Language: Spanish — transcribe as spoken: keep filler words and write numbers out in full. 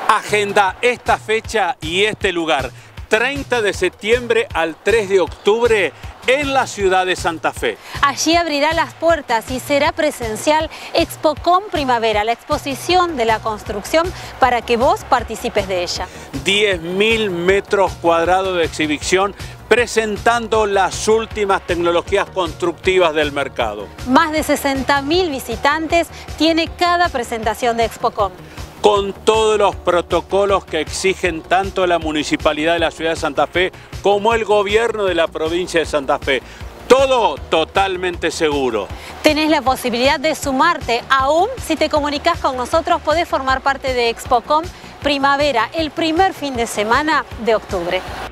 Agenda esta fecha y este lugar, treinta de septiembre al tres de octubre en la ciudad de Santa Fe. Allí abrirá las puertas y será presencial ExpoCom Primavera, la exposición de la construcción para que vos participes de ella. diez mil metros cuadrados de exhibición presentando las últimas tecnologías constructivas del mercado. Más de sesenta mil visitantes tiene cada presentación de ExpoCom. Con todos los protocolos que exigen tanto la Municipalidad de la Ciudad de Santa Fe como el Gobierno de la Provincia de Santa Fe. Todo totalmente seguro. Tenés la posibilidad de sumarte, aún si te comunicas con nosotros, podés formar parte de ExpoCom Primavera el primer fin de semana de octubre.